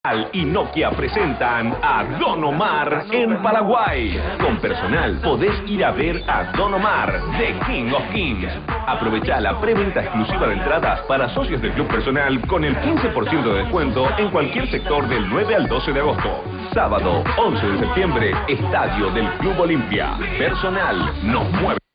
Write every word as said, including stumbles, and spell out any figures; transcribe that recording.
Y Nokia presentan a Don Omar en Paraguay. Con personal podés ir a ver a Don Omar, The King of Kings. Aprovecha la preventa exclusiva de entradas para socios del Club Personal con el quince por ciento de descuento en cualquier sector del nueve al doce de agosto. Sábado once de septiembre, estadio del Club Olimpia. Personal nos mueve.